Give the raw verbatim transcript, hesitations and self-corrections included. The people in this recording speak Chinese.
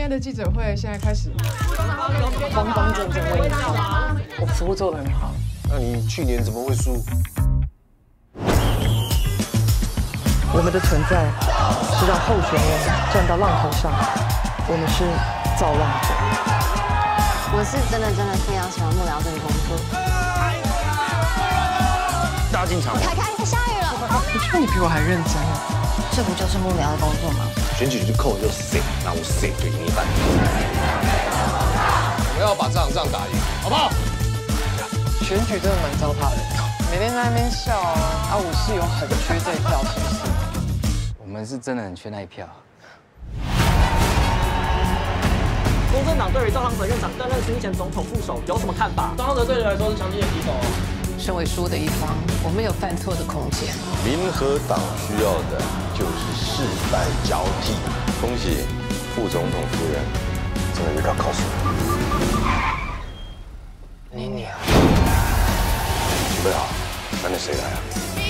天的记者会现在开始， 方方正正为你好，我服务做得很好。 那你去年怎么会输？ 我们的存在是让候选人站到浪头上，我们是造浪者。 我是真的真的非常喜欢幕僚这个工作。 大家进场。 凯凯，下雨了。 我觉得你比我还认真。 这不就是幕僚的工作吗？ 选举就扣就 C， 那我 C 就赢一半。我们要把这场仗打赢，好不好？ 选举真的蛮糟蹋的，每天在那边笑啊，啊，我是有很缺这一票，是不是？ 我们是真的很缺那一票。 公正党对于赵康哲院长担任新前总统副手有什么看法？赵康哲对你来说是强劲的敌手。 身为输的一方，我们有犯错的空间。 民和党需要的就是世代交替。恭喜副总统夫人，真的遇到靠谱。 你你啊， 准备好，那那谁来啊？